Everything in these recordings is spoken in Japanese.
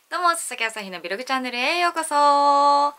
どうも、佐々木あさひのビログチャンネルへようこそ。はい、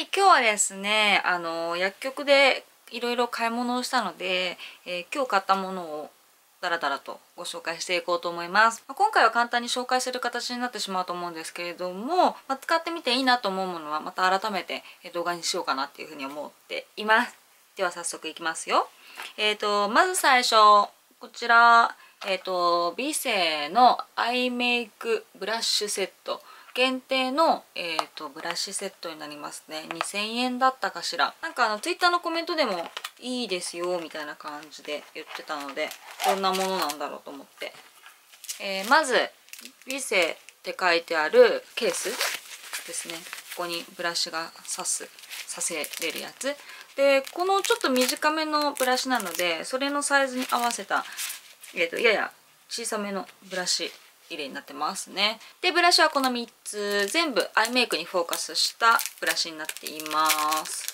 今日はですね、薬局でいろいろ買い物をしたので、今日買ったものをダラダラとご紹介していこうと思います。今回は簡単に紹介する形になってしまうと思うんですけれども、使ってみていいなと思うものはまた改めて動画にしようかなっていうふうに思っています。では早速いきますよ。まず最初、こちら、ビセのアイメイクブラシセット限定の、ブラシセットになりますね。2000円だったかしら。なんかTwitter のコメントでもいいですよみたいな感じで言ってたので、どんなものなんだろうと思って。まず、ビセって書いてあるケースですね。ここにブラシがさせれるやつ。で、このちょっと短めのブラシなので、それのサイズに合わせた、やや小さめのブラシ入れになってますね。で、ブラシはこの3つ、全部アイメイクにフォーカスしたブラシになっています。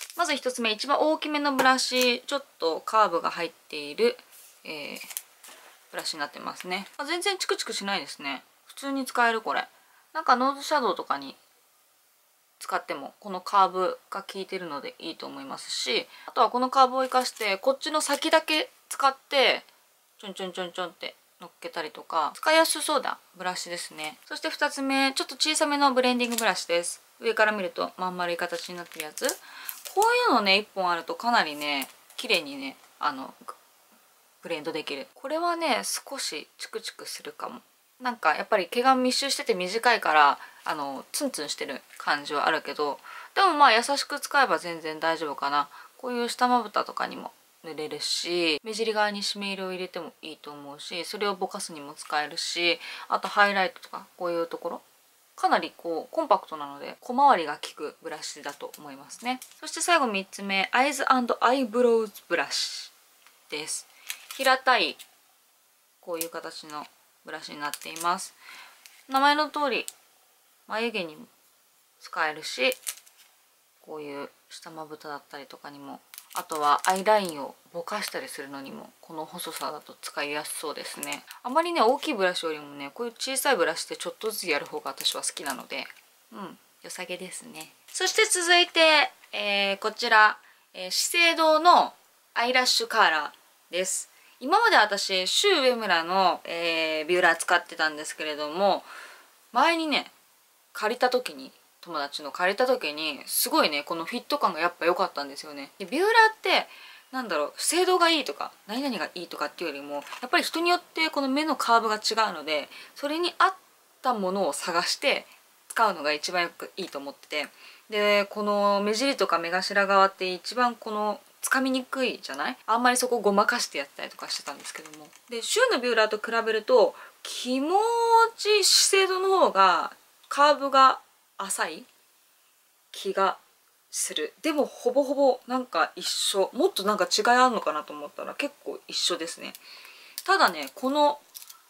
まず1つ目、一番大きめのブラシ、ちょっとカーブが入っている、ブラシになってますね。全然チクチクしないですね。普通に使えるこれ。なんかノーズシャドウとかに使ってもこのカーブが効いてるのでいいと思いますし、あとはこのカーブを生かしてこっちの先だけ使ってちょんちょんちょんちょんって乗っけたりとか使いやすそうなブラシですね。そして2つ目、ちょっと小さめのブレンディングブラシです。上から見るとまん丸い形になってるやつ。こういうのね1本あるとかなりね綺麗にねブレンドできる。これはね少しチクチクするかも。なんかやっぱり毛が密集してて短いからツンツンしてる感じはあるけど、でもまあ優しく使えば全然大丈夫かな。こういう下まぶたとかにも塗れるし、目尻側に締め色を入れてもいいと思うし、それをぼかすにも使えるし、あとハイライトとかこういうところかなりこうコンパクトなので小回りが利くブラシだと思いますね。そして最後3つ目、アイズ&アイブロウズブラシです。平たいこういう形のブラシになっています。名前の通り眉毛にも使えるし、こういう下まぶただったりとかにも、あとはアイラインをぼかしたりするのにもこの細さだと使いやすそうですね。あまりね大きいブラシよりもねこういう小さいブラシでちょっとずつやる方が私は好きなので、良さげですね。そして続いて、こちら、資生堂のアイラッシュカーラーです。今まで私シュウ上村の、ビューラー使ってたんですけれども、前にね借りた時に友達の借りた時にすごいねこのフィット感がやっぱ良かったんですよね。でビューラーってなんだろう、精度がいいとか何々がいいとかっていうよりもやっぱり人によってこの目のカーブが違うので、それに合ったものを探して使うのが一番いいと思ってて、でこの目尻とか目頭側って一番このつかみにくいじゃない、あんまりそこをごまかしてやったりとかしてたんですけども、でシュウのビューラーと比べると気持ち資生堂の方がカーブが浅い気がする。でもほぼほぼなんか一緒。もっとなんか違いあるのかなと思ったら結構一緒ですね。ただねこの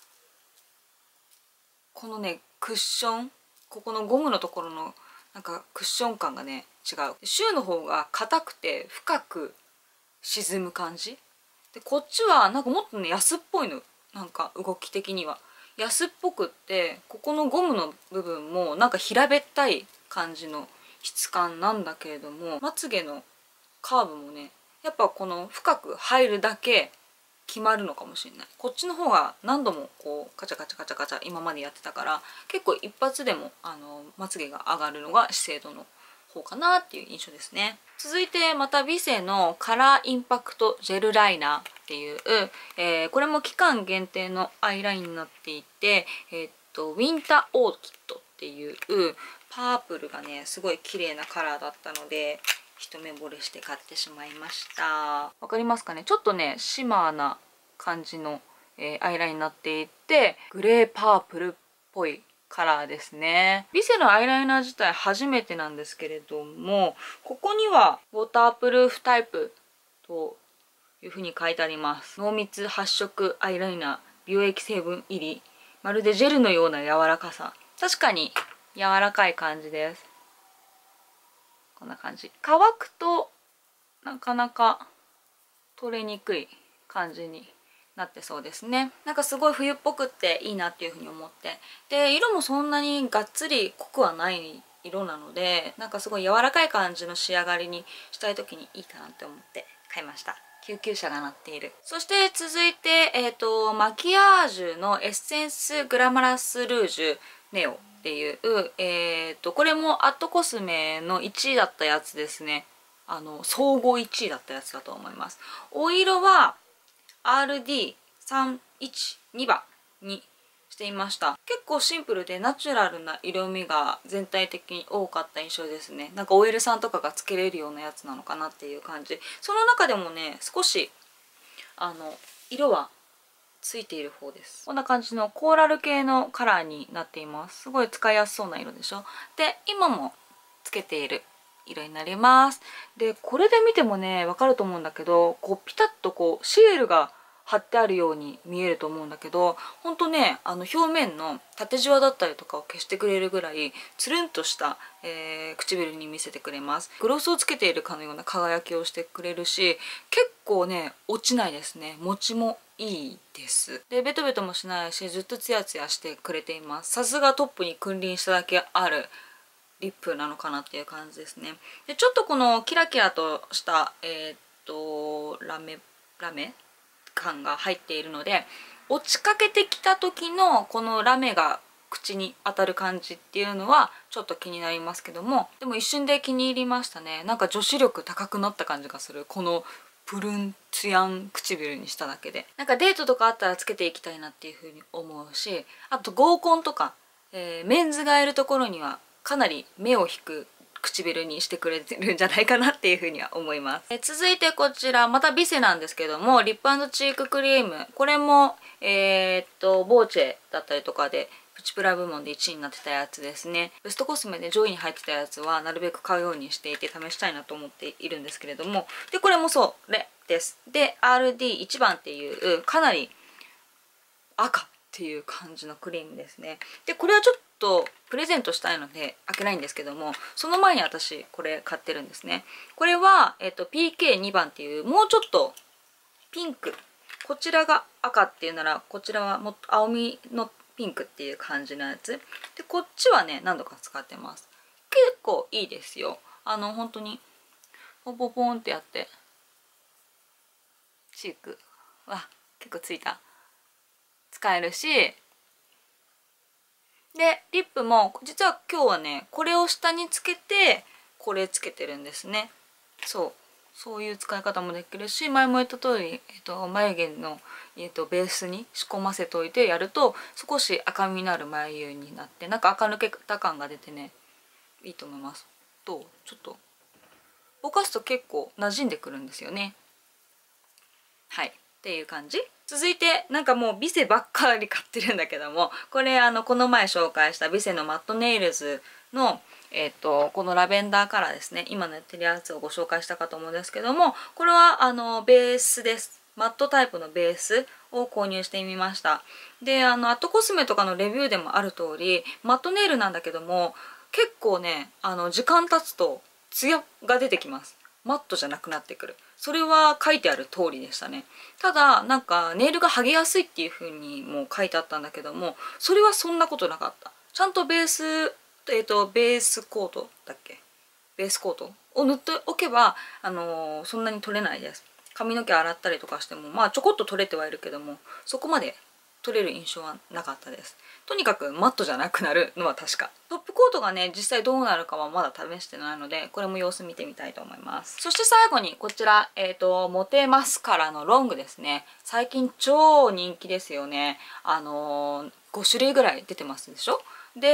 ねクッション、ここのゴムのところのなんかクッション感がね違う。シューの方が硬くて深く沈む感じで、こっちはなんかもっとね安っぽいの。なんか動き的には安っぽくって、ここのゴムの部分もなんか平べったい感じの質感なんだけれども、まつげのカーブもねやっぱこの深く入るだけ決まるのかもしれない。こっちの方が何度もこうカチャカチャカチャカチャ今までやってたから、結構一発でもまつげが上がるのが資生堂の方かなっていう印象ですね。続いてまたビセのカラーインパクトジェルライナーっていう、これも期間限定のアイラインになっていて、ウィンターオーキッドっていうパープルがねすごい綺麗なカラーだったので一目惚れして買ってしまいました。わかりますかね、ちょっとねシマーな感じの、アイラインになっていて、グレーパープルっぽいカラーですね。ビセのアイライナー自体初めてなんですけれども、ここにはウォータープルーフタイプというふうに書いてあります。濃密発色アイライナー、美容液成分入り、まるでジェルのような柔らかさ。確かに柔らかい感じです。こんな感じ。乾くとなかなか取れにくい感じになってそうですね。なんかすごい冬っぽくっていいなっていうふうに思って、で色もそんなにがっつり濃くはない色なので、なんかすごい柔らかい感じの仕上がりにしたい時にいいかなって思って買いました。救急車が鳴っている。そして続いて、マキアージュのエッセンスグラマラスルージュネオっていう、これもアットコスメの1位だったやつですね。総合1位だったやつだと思います。お色は RD312 番にしていました。結構シンプルでナチュラルな色味が全体的に多かった印象ですね。なんか OL さんとかがつけれるようなやつなのかなっていう感じ。その中でもね、少し色はついている方です。こんな感じのコーラル系のカラーになっています。すごい使いやすそうな色でしょ。で、今もつけている色になります。で、これで見てもね、わかると思うんだけど、こうピタッとこうシールが貼ってあるように見えると思うんだけど、ほんとね、表面の縦じわだったりとかを消してくれるぐらいつるんとした、唇に見せてくれます。グロスをつけているかのような輝きをしてくれるし、結構ね落ちないですね。持ちもいいです。で、ベトベトもしないし、ずっとツヤツヤしてくれています。さすがトップに君臨しただけあるリップなのかなっていう感じですね。で、ちょっとこのキラキラとしたラメ感が入っているので、落ちかけてきた時のこのラメが口に当たる感じっていうのはちょっと気になりますけども、でも一瞬で気に入りましたね。なんか女子力高くなった感じがする。このプルンツヤン唇にしただけで、なんかデートとかあったらつけていきたいなっていう風に思うし、あと合コンとか、メンズがいるところにはかなり目を引く唇にしてくれてるんじゃないかなっていうふうには思います。続いてこちらまたビセなんですけども、リップ&チーククリーム、これもボーチェだったりとかでプチプラ部門で1位になってたやつですね。ベストコスメで上位に入ってたやつはなるべく買うようにしていて試したいなと思っているんですけれども、でこれもそれです。で RD1 番っていうかなり赤っていう感じのクリームですね。でこれはちょっとプレゼントしたいので開けないんですけども、その前に私これ買ってるんですね。これは、PK2 番っていうもうちょっとピンク、こちらが赤っていうならこちらはもっと青みのピンクっていう感じのやつで、こっちはね何度か使ってます。結構いいですよ。本当にポンポンポンってやってチークは結構ついた使えるし、でリップも実は今日はねこれを下につけてこれつけてるんですね。そういう使い方もできるし、前も言った通り、眉毛の、ベースに仕込ませておいてやると少し赤みのある眉になって、なんか垢抜けた感が出てねいいと思います。ちょっとぼかすと結構馴染んでくるんですよね。はいっていう感じ。続いてなんかもうビセばっかり買ってるんだけども、これこの前紹介したビセのマットネイルズのこのラベンダーカラーですね。今のやってるやつをご紹介したかと思うんですけども、これはベースです。マットタイプのベースを購入してみました。でアットコスメとかのレビューでもある通りマットネイルなんだけども、結構ね時間経つとツヤが出てきます。マットじゃなくなってくる。それは書いてある通りでしたね。ただなんかネイルが剥げやすいっていう風にも書いてあったんだけども、それはそんなことなかった。ちゃんとベースベースコートだっけ、ベースコートを塗っておけばそんなに取れないです。髪の毛洗ったりとかしてもまあちょこっと取れてはいるけども、そこまで取れる印象はなかったです。とにかくマットじゃなくなるのは確か。トップコートがね実際どうなるかはまだ試してないので、これも様子見てみたいと思います。そして最後にこちらモテマスカラのロングですね。最近超人気ですよね。5種類ぐらい出てますでしょ。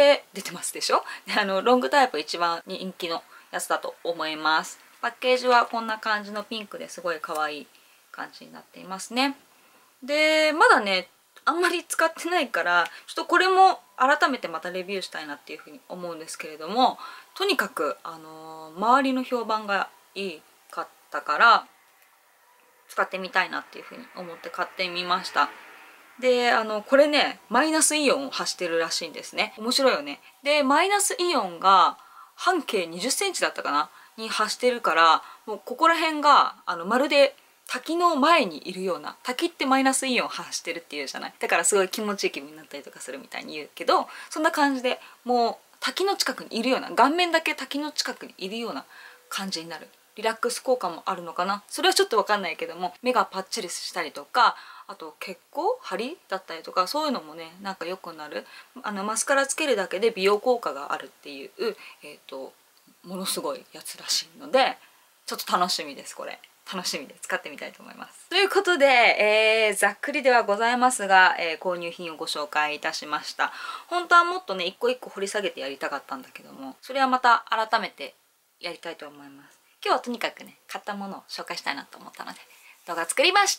ロングタイプ一番人気のやつだと思います。パッケージはこんな感じのピンクですごい可愛い感じになっていますね。でまだねあんまり使ってないからちょっとこれも改めてまたレビューしたいなっていうふうに思うんですけれども、とにかく周りの評判がいいかったから使ってみたいなっていうふうに思って買ってみました。でこれねマイナスイオンを発してるらしいんですね。面白いよね。でマイナスイオンが半径20センチだったかなに発してるから、もうここら辺がまるで滝の前にいるような、滝ってマイナスイオン発してるっていうじゃない。だからすごい気持ちいい気分になったりとかするみたいに言うけど、そんな感じでもう滝の近くにいるような、顔面だけ滝の近くにいるような感じになる。リラックス効果もあるのかな、それはちょっと分かんないけども、目がパッチリしたりとか、あと血行張りだったりとか、そういうのもねなんか良くなる。マスカラつけるだけで美容効果があるっていうものすごいやつらしいので、ちょっと楽しみです。これ楽しみで使ってみたいと思います。ということで、ざっくりではございますが、購入品をご紹介いたしました。本当はもっとね一個一個掘り下げてやりたかったんだけども、それはまた改めてやりたいと思います。今日はとにかくね買ったものを紹介したいなと思ったので動画作りました。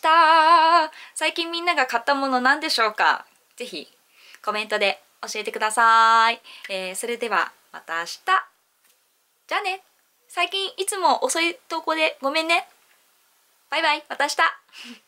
最近みんなが買ったもの何でしょうか？ぜひコメントで教えてください。それではまた明日。じゃあね。最近いつも遅い投稿でごめんね。バイバイ。また明日。